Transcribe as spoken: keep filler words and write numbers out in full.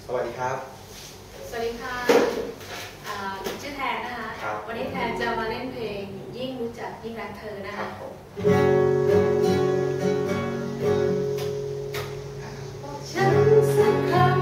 สวัสดีครับสวัสดีค่ะชื่อแทนนะคะวันนี้แทนจะมาเล่นเพลงยิ่งรู้จักยิ่งรักเธอนะคะบอกฉันสักครั้ง